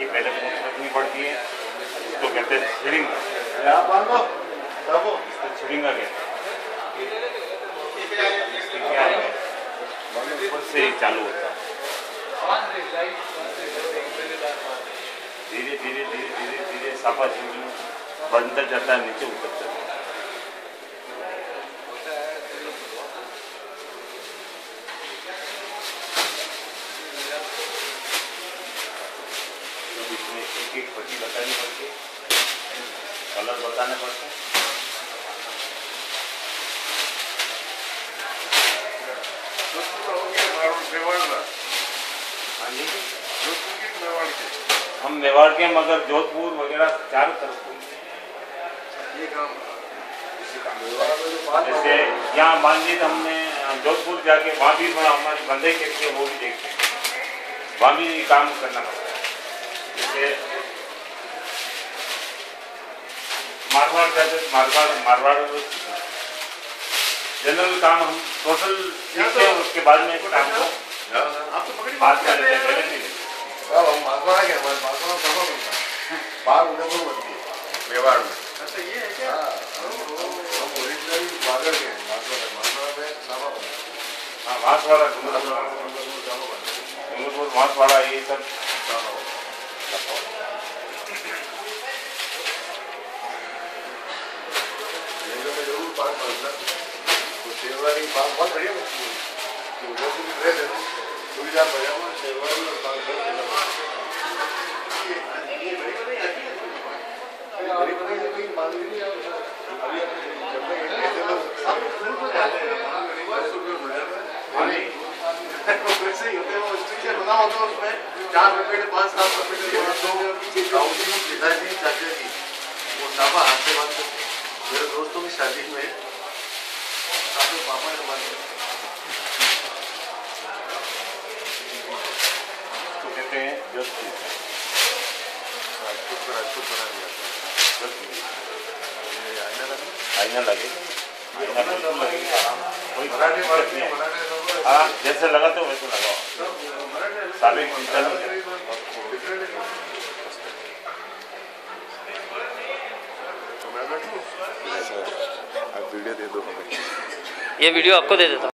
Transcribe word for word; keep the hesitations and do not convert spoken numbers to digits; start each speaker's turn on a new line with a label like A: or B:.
A: की पहले पूंछ रखनी पड़ती है, तो कहते हैं छिड़िंग, छिड़िंगा कहते हैं। क्या है ऊपर से चालू होता है, धीरे धीरे धीरे धीरे धीरे साफा छिड़िंग बढ़ता जाता है, नीचे उतरता है। इसमें एक एक पट्टी बतानी पड़ती है, कलर बताने पड़ते हैं। हम मेवाड़ के, मगर जोधपुर वगैरह चारों तरफ ये काम, जैसे यहाँ मान लीजिए हमने जोधपुर जाके वहाँ भी हमारे बंदे के वो भी देखते हैं, वहाँ भी काम करना पड़ता है। जैसे मारवाड़ जाते, मारवाड़ मारवाड़ जनरल काम हम टोटल सीखते हैं, उसके बाद में काम को बात कर लेते हैं। पहले नहीं
B: मारवाड़ा क्या मारवाड़ा कहाँ बनता है? बाहर उदयपुर बनती है मेवाड़ में। अच्छा ये है क्या? हम ओरिजिनली बागड़ के मारवाड़ा मारवाड़ा में सावा बनता है।
A: हाँ मारवाड़ा डूंगरपुर मारवाड़ा ये सब
B: जरूर पाक बनता है। तो शेरवानी पाक बहुत बढ़िया बनती है। तो उदयपुर की ड्रेस है ना, सुविधा पजामा शेरवानी और पाक बहुत बढ़िया। गरीब बंदे से कोई मांग नहीं है। अभी जब तक एक चलो आप शुरू तो जाते हैं वहाँ गरीब वाले शुरू में बढ़ा है। वैसे ही होते हैं वो स्ट्रक्चर बना होता है, उसमें चार रुपए के पांच सात रुपए के तो गाँव की पिताजी चाचा जी वो साफा हाथ से बांधते थे। मेरे दोस्तों की शादी में साफे पापा ने बांधे
A: तो कहते हैं जोधपुर
B: राजपूत को राजपूत बना दिया। आईना लगे
A: आईना लगे आईना बिल्कुल लगेगा, कोई
B: मराठी
A: दिक्कत नहीं है। हाँ जैसे लगा तो वैसे लगाओ, सारे चिंता नहीं है।
B: वीडियो दे दो हमें।
C: ये वीडियो आपको दे देता हूँ।